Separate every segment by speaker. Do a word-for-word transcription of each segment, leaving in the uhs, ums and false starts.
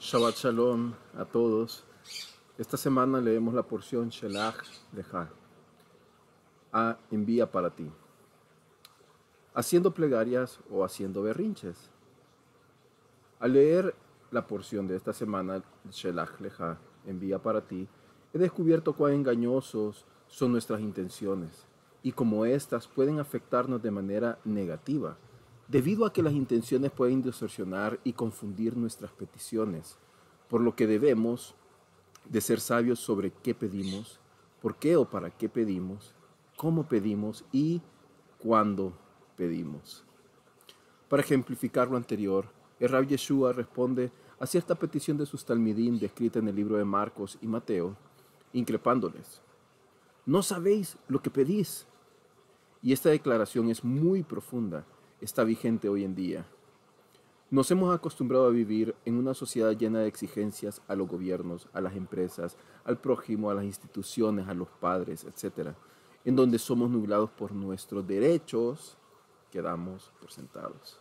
Speaker 1: Shabbat Shalom a todos. Esta semana leemos la porción Shelach Lecha, a envía para ti. Haciendo plegarias o haciendo berrinches. Al leer la porción de esta semana, Shelach Lecha, envía para ti, he descubierto cuán engañosos son nuestras intenciones y cómo éstas pueden afectarnos de manera negativa, debido a que las intenciones pueden distorsionar y confundir nuestras peticiones, por lo que debemos de ser sabios sobre qué pedimos, por qué o para qué pedimos, cómo pedimos y cuándo pedimos. Para ejemplificar lo anterior, el Rab Yeshua responde a cierta petición de sus talmidín descrita en el libro de Marcos y Mateo, increpándoles: ¿no sabéis lo que pedís? Y esta declaración es muy profunda, está vigente hoy en día. Nos hemos acostumbrado a vivir en una sociedad llena de exigencias a los gobiernos, a las empresas, al prójimo, a las instituciones, a los padres, etcétera, en donde somos nublados por nuestros derechos que damos por sentados.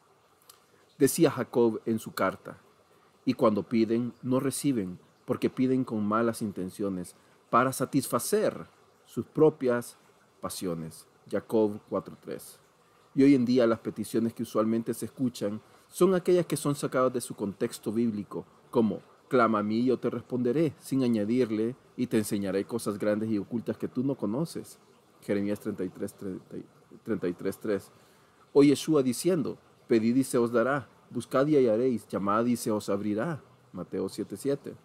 Speaker 1: Decía Jacob en su carta: y cuando piden, no reciben, porque piden con malas intenciones, para satisfacer sus propias pasiones. Jacob cuatro tres. Y hoy en día las peticiones que usualmente se escuchan son aquellas que son sacadas de su contexto bíblico, como clama a mí y yo te responderé, sin añadirle y te enseñaré cosas grandes y ocultas que tú no conoces. Jeremías treinta y tres tres. O Yeshua diciendo: pedid y se os dará, buscad y hallaréis, llamad y se os abrirá. Mateo siete siete.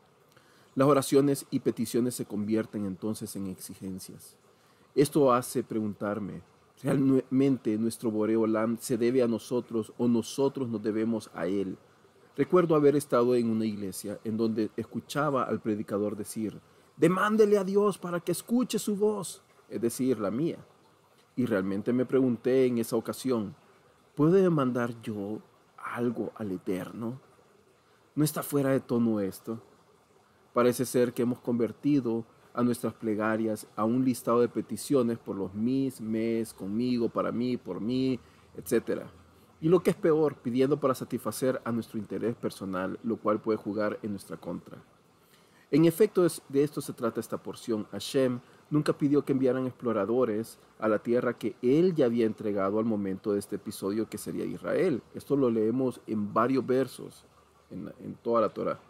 Speaker 1: Las oraciones y peticiones se convierten entonces en exigencias. Esto hace preguntarme: ¿realmente nuestro Boré Olam se debe a nosotros o nosotros nos debemos a él? Recuerdo haber estado en una iglesia en donde escuchaba al predicador decir: demándele a Dios para que escuche su voz, es decir, la mía. Y realmente me pregunté en esa ocasión: ¿puedo demandar yo algo al Eterno? ¿No está fuera de tono esto? Parece ser que hemos convertido a nuestras plegarias a un listado de peticiones por los mis, mes, conmigo, para mí, por mí, etcétera. Y lo que es peor, pidiendo para satisfacer a nuestro interés personal, lo cual puede jugar en nuestra contra. En efecto, de esto se trata esta porción. Hashem nunca pidió que enviaran exploradores a la tierra que él ya había entregado al momento de este episodio, que sería Israel. Esto lo leemos en varios versos, en, en toda la Torah.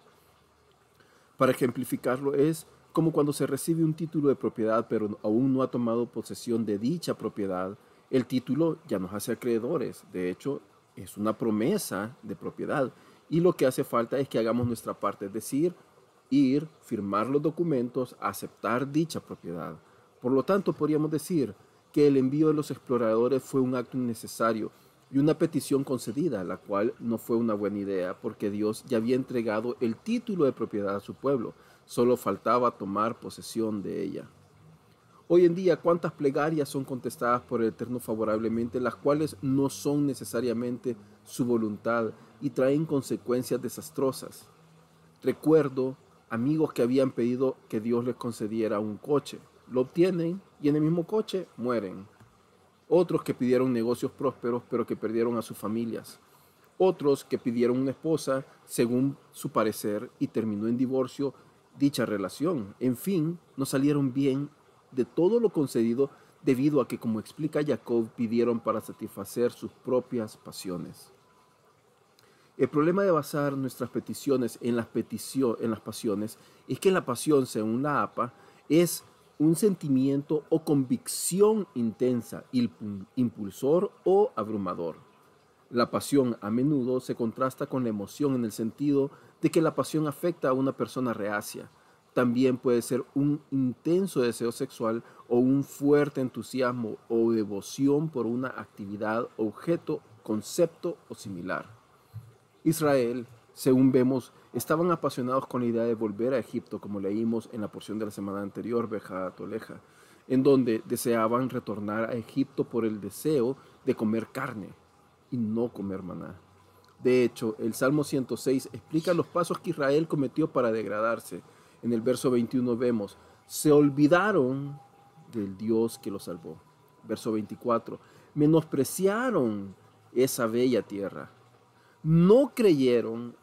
Speaker 1: Para ejemplificarlo, es como cuando se recibe un título de propiedad pero aún no ha tomado posesión de dicha propiedad. El título ya nos hace acreedores, de hecho es una promesa de propiedad, y lo que hace falta es que hagamos nuestra parte, es decir, ir, firmar los documentos, aceptar dicha propiedad. Por lo tanto, podríamos decir que el envío de los exploradores fue un acto innecesario y una petición concedida, la cual no fue una buena idea porque Dios ya había entregado el título de propiedad a su pueblo. Solo faltaba tomar posesión de ella. Hoy en día, ¿cuántas plegarias son contestadas por el Eterno favorablemente, las cuales no son necesariamente su voluntad y traen consecuencias desastrosas? Recuerdo amigos que habían pedido que Dios les concediera un coche. Lo obtienen y en el mismo coche mueren. Otros que pidieron negocios prósperos pero que perdieron a sus familias. Otros que pidieron una esposa según su parecer y terminó en divorcio dicha relación. En fin, no salieron bien de todo lo concedido debido a que, como explica Jacob, pidieron para satisfacer sus propias pasiones. El problema de basar nuestras peticiones en las, peticio- en las pasiones es que la pasión, según la A P A, es un sentimiento o convicción intensa, impulsor o abrumador. La pasión a menudo se contrasta con la emoción en el sentido de que la pasión afecta a una persona reacia. También puede ser un intenso deseo sexual o un fuerte entusiasmo o devoción por una actividad, objeto, concepto o similar. Israel, según vemos, estaban apasionados con la idea de volver a Egipto, como leímos en la porción de la semana anterior, Beja Toleja, en donde deseaban retornar a Egipto por el deseo de comer carne y no comer maná. De hecho, el Salmo ciento seis explica los pasos que Israel cometió para degradarse. En el verso veintiuno vemos: se olvidaron del Dios que los salvó. Verso veinticuatro: menospreciaron esa bella tierra. No creyeron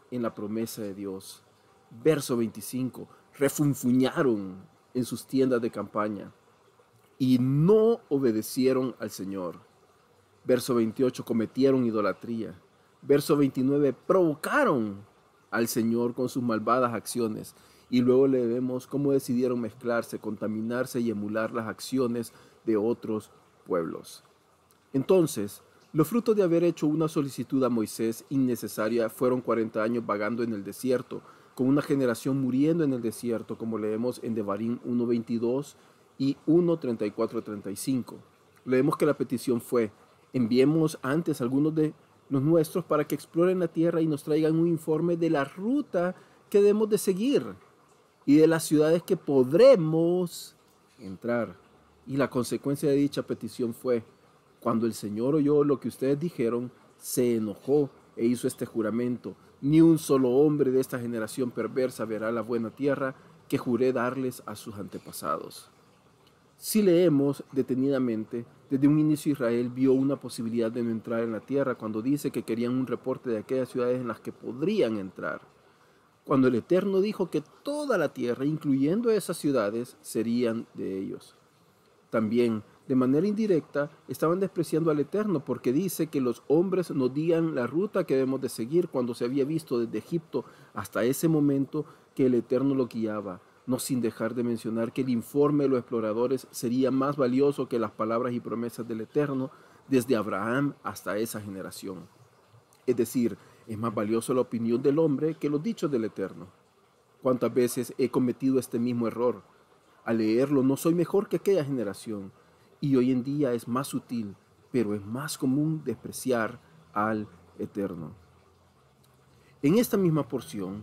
Speaker 1: en la promesa de Dios. Verso veinticinco, refunfuñaron en sus tiendas de campaña y no obedecieron al Señor. Verso veintiocho, cometieron idolatría. Verso veintinueve, provocaron al Señor con sus malvadas acciones. Y luego le vemos cómo decidieron mezclarse, contaminarse y emular las acciones de otros pueblos. Entonces, los frutos de haber hecho una solicitud a Moisés innecesaria fueron cuarenta años vagando en el desierto, con una generación muriendo en el desierto, como leemos en Devarim uno veintidós y uno treinta y cuatro a treinta y cinco. Leemos que la petición fue: enviemos antes a algunos de los nuestros para que exploren la tierra y nos traigan un informe de la ruta que debemos de seguir y de las ciudades que podremos entrar. Y la consecuencia de dicha petición fue: cuando el Señor oyó lo que ustedes dijeron, se enojó e hizo este juramento: ni un solo hombre de esta generación perversa verá la buena tierra que juré darles a sus antepasados. Si leemos detenidamente, desde un inicio Israel vio una posibilidad de no entrar en la tierra cuando dice que querían un reporte de aquellas ciudades en las que podrían entrar. Cuando el Eterno dijo que toda la tierra, incluyendo esas ciudades, serían de ellos. También, de manera indirecta, estaban despreciando al Eterno porque dice que los hombres nos digan la ruta que debemos de seguir cuando se había visto desde Egipto hasta ese momento que el Eterno lo guiaba, no sin dejar de mencionar que el informe de los exploradores sería más valioso que las palabras y promesas del Eterno desde Abraham hasta esa generación. Es decir, es más valioso la opinión del hombre que los dichos del Eterno. ¿Cuántas veces he cometido este mismo error? Al leerlo no soy mejor que aquella generación, y hoy en día es más sutil, pero es más común despreciar al Eterno. En esta misma porción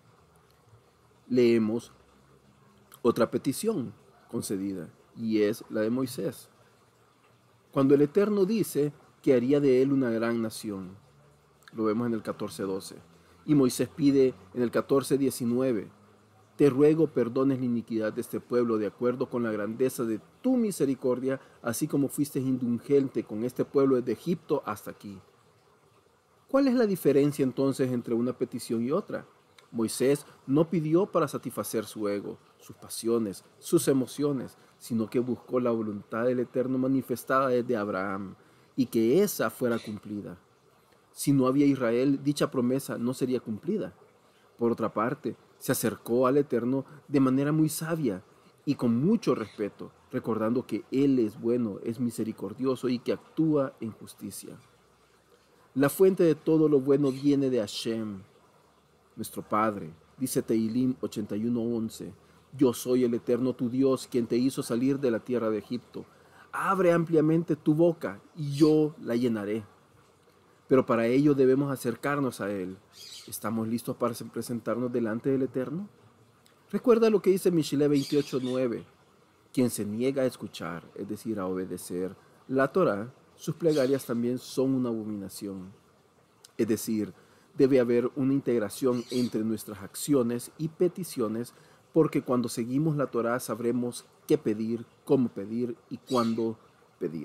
Speaker 1: leemos otra petición concedida, y es la de Moisés. Cuando el Eterno dice que haría de él una gran nación, lo vemos en el catorce doce, y Moisés pide en el catorce diecinueve, te ruego perdones la iniquidad de este pueblo de acuerdo con la grandeza de tu misericordia, así como fuiste indulgente con este pueblo desde Egipto hasta aquí. ¿Cuál es la diferencia entonces entre una petición y otra? Moisés no pidió para satisfacer su ego, sus pasiones, sus emociones, sino que buscó la voluntad del Eterno manifestada desde Abraham y que esa fuera cumplida. Si no había Israel, dicha promesa no sería cumplida. Por otra parte, se acercó al Eterno de manera muy sabia y con mucho respeto, recordando que Él es bueno, es misericordioso y que actúa en justicia. La fuente de todo lo bueno viene de Hashem, nuestro Padre. Dice Tehilim ochenta y uno once, yo soy el Eterno tu Dios, quien te hizo salir de la tierra de Egipto. Abre ampliamente tu boca y yo la llenaré. Pero para ello debemos acercarnos a Él. ¿Estamos listos para presentarnos delante del Eterno? Recuerda lo que dice Mishle veintiocho nueve. Quien se niega a escuchar, es decir, a obedecer la Torá, sus plegarias también son una abominación. Es decir, debe haber una integración entre nuestras acciones y peticiones, porque cuando seguimos la Torá sabremos qué pedir, cómo pedir y cuándo pedir.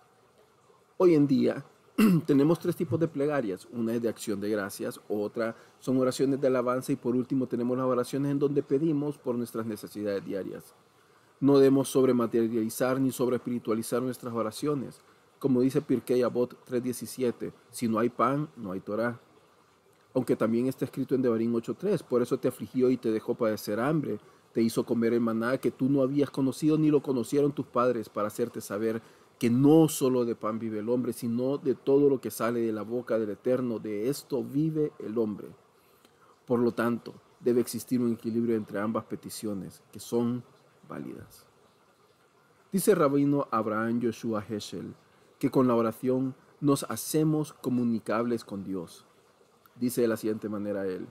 Speaker 1: Hoy en día tenemos tres tipos de plegarias. Una es de acción de gracias, otra son oraciones de alabanza y por último tenemos las oraciones en donde pedimos por nuestras necesidades diarias. No debemos sobrematerializar ni sobreespiritualizar nuestras oraciones. Como dice Pirkei Avot tres diecisiete, si no hay pan, no hay Torah. Aunque también está escrito en Devarim ocho tres, por eso te afligió y te dejó padecer hambre, te hizo comer el maná que tú no habías conocido ni lo conocieron tus padres, para hacerte saber que no solo de pan vive el hombre, sino de todo lo que sale de la boca del Eterno, de esto vive el hombre. Por lo tanto, debe existir un equilibrio entre ambas peticiones, que son válidas. Dice Rabino Abraham Yoshua Heschel, que con la oración nos hacemos comunicables con Dios. Dice de la siguiente manera él,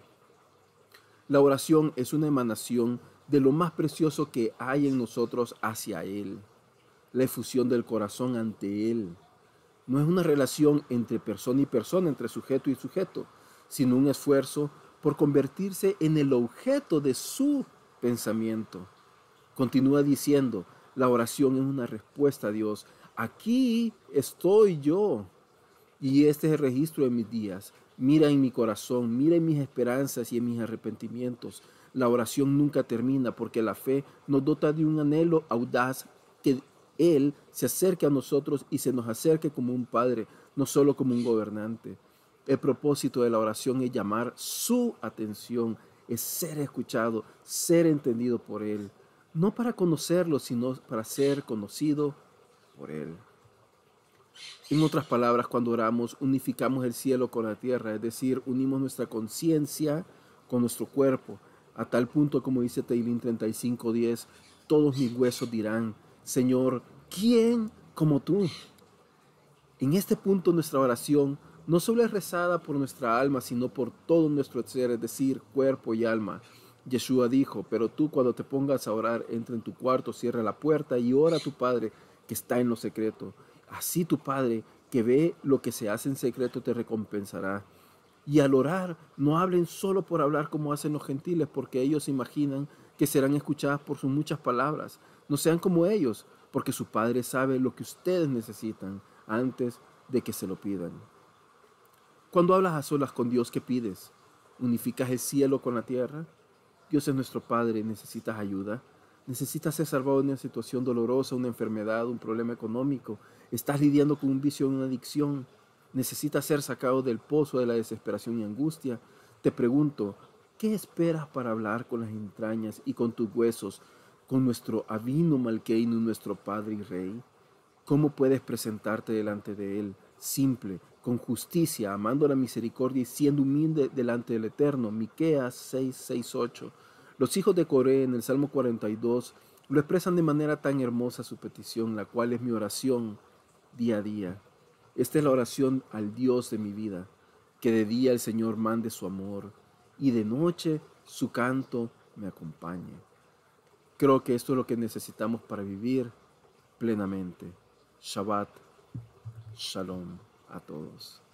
Speaker 1: la oración es una emanación de lo más precioso que hay en nosotros hacia Él, la efusión del corazón ante Él. No es una relación entre persona y persona, entre sujeto y sujeto, sino un esfuerzo por convertirse en el objeto de su pensamiento. Continúa diciendo, la oración es una respuesta a Dios. Aquí estoy yo, y este es el registro de mis días. Mira en mi corazón, mira en mis esperanzas y en mis arrepentimientos. La oración nunca termina porque la fe nos dota de un anhelo audaz que Él se acerque a nosotros y se nos acerque como un padre, no solo como un gobernante. El propósito de la oración es llamar su atención, es ser escuchado, ser entendido por Él. No para conocerlo, sino para ser conocido por Él. En otras palabras, cuando oramos, unificamos el cielo con la tierra, es decir, unimos nuestra conciencia con nuestro cuerpo, a tal punto, como dice Teilín treinta y cinco diez, todos mis huesos dirán, Señor, ¿quién como tú? En este punto nuestra oración no solo es rezada por nuestra alma, sino por todo nuestro ser, es decir, cuerpo y alma. Yeshua dijo, pero tú cuando te pongas a orar, entra en tu cuarto, cierra la puerta y ora a tu Padre que está en lo secreto. Así tu Padre, que ve lo que se hace en secreto, te recompensará. Y al orar, no hablen solo por hablar como hacen los gentiles, porque ellos imaginan que serán escuchadas por sus muchas palabras. No sean como ellos, porque su Padre sabe lo que ustedes necesitan antes de que se lo pidan. Cuando hablas a solas con Dios, ¿qué pides? ¿Unificas el cielo con la tierra? Dios es nuestro Padre, ¿necesitas ayuda? ¿Necesitas ser salvado de una situación dolorosa, una enfermedad, un problema económico? ¿Estás lidiando con un vicio o una adicción? ¿Necesitas ser sacado del pozo de la desesperación y angustia? Te pregunto, ¿qué esperas para hablar con las entrañas y con tus huesos, con nuestro Avinu Malkeinu, nuestro Padre y Rey? ¿Cómo puedes presentarte delante de Él, simple, con justicia, amando la misericordia y siendo humilde delante del Eterno? Miqueas seis, seis, ocho. Los hijos de Coré en el Salmo cuarenta y dos lo expresan de manera tan hermosa su petición, la cual es mi oración día a día. Esta es la oración al Dios de mi vida, que de día el Señor mande su amor y de noche su canto me acompañe. Creo que esto es lo que necesitamos para vivir plenamente. Shabbat Shalom a todos.